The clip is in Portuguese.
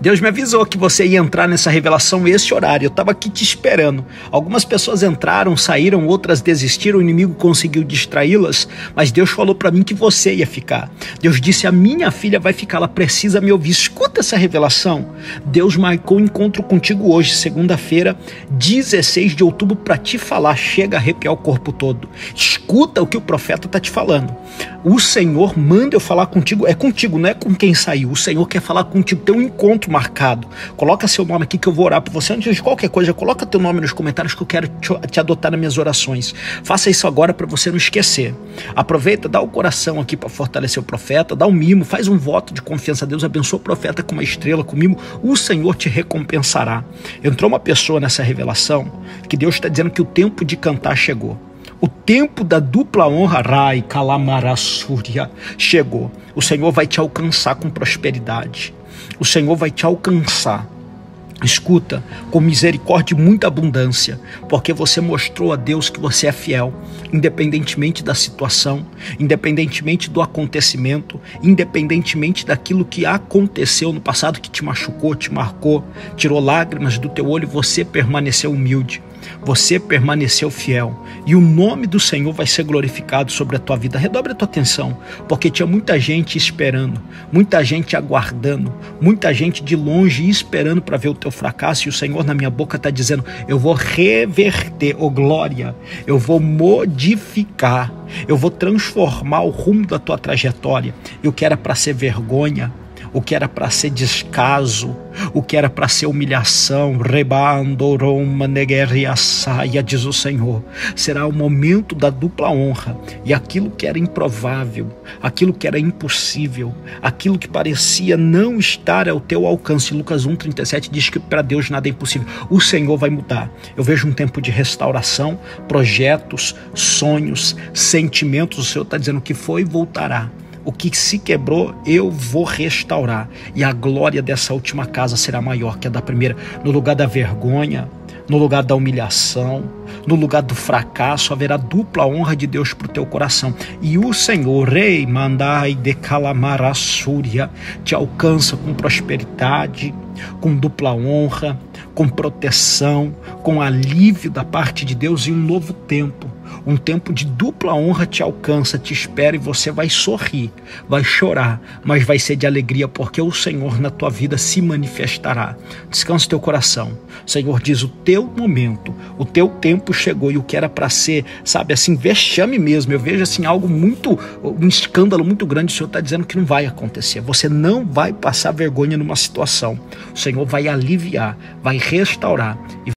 Deus me avisou que você ia entrar nessa revelação esse horário. Eu estava aqui te esperando. Algumas pessoas entraram, saíram, outras desistiram, o inimigo conseguiu distraí-las, mas Deus falou para mim que você ia ficar. Deus disse, a minha filha vai ficar, ela precisa me ouvir. Escuta essa revelação. Deus marcou um encontro contigo hoje, segunda-feira, 16 de outubro, para te falar. Chega a arrepiar o corpo todo. Escuta o que o profeta está te falando. O Senhor manda eu falar contigo, é contigo, não é com quem saiu. O Senhor quer falar contigo, tem um encontro marcado. Coloca seu nome aqui que eu vou orar por você. Antes de qualquer coisa, coloca teu nome nos comentários que eu quero te adotar nas minhas orações. Faça isso agora para você não esquecer. Aproveita, dá o coração aqui para fortalecer o profeta, dá um mimo, faz um voto de confiança a Deus, abençoa o profeta com uma estrela, com mimo, o Senhor te recompensará. Entrou uma pessoa nessa revelação que Deus está dizendo que o tempo de cantar chegou. O tempo da dupla honra, Rai, Kalamarassúria, chegou. O Senhor vai te alcançar com prosperidade. O Senhor vai te alcançar. Escuta, com misericórdia e muita abundância, porque você mostrou a Deus que você é fiel, independentemente da situação, independentemente do acontecimento, independentemente daquilo que aconteceu no passado que te machucou, te marcou, tirou lágrimas do teu olho, você permaneceu humilde. Você permaneceu fiel e o nome do Senhor vai ser glorificado sobre a tua vida. Redobre a tua atenção, porque tinha muita gente esperando, muita gente aguardando, muita gente de longe esperando para ver o teu fracasso, e o Senhor na minha boca está dizendo, eu vou reverter, glória, eu vou modificar, eu vou transformar o rumo da tua trajetória. O que era para ser vergonha, o que era para ser descaso, o que era para ser humilhação, diz o Senhor, será o momento da dupla honra, e aquilo que era improvável, aquilo que era impossível, aquilo que parecia não estar ao teu alcance, Lucas 1,37 diz que para Deus nada é impossível, o Senhor vai mudar. Eu vejo um tempo de restauração, projetos, sonhos, sentimentos, o Senhor está dizendo que foi e voltará. O que se quebrou, eu vou restaurar. E a glória dessa última casa será maior que a da primeira. No lugar da vergonha, no lugar da humilhação, no lugar do fracasso, haverá dupla honra de Deus para o teu coração. E o Senhor, Rei, mandai de Kalamarassúria, te alcança com prosperidade, com dupla honra, com proteção, com alívio da parte de Deus, e um novo tempo. Um tempo de dupla honra te alcança, te espera, e você vai sorrir, vai chorar, mas vai ser de alegria, porque o Senhor na tua vida se manifestará. Descansa o teu coração. O Senhor diz, o teu momento, o teu tempo chegou, e o que era para ser, sabe, assim, vexame mesmo. Eu vejo assim algo muito, um escândalo muito grande. O Senhor está dizendo que não vai acontecer. Você não vai passar vergonha numa situação. O Senhor vai aliviar, vai restaurar.